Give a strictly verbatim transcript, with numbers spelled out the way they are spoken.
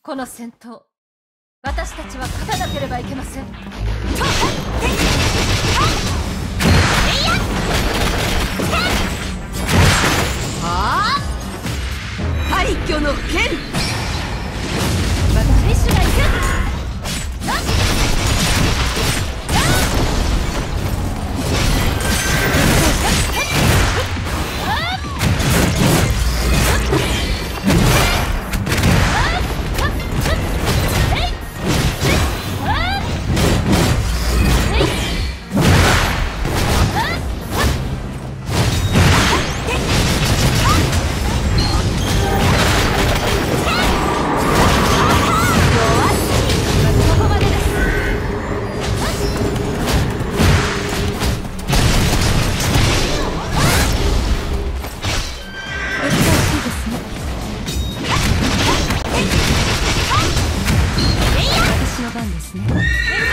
この戦闘、私たちは勝たなければいけません。 はあ、廃墟の剣。 私が行く。 私の番ですね。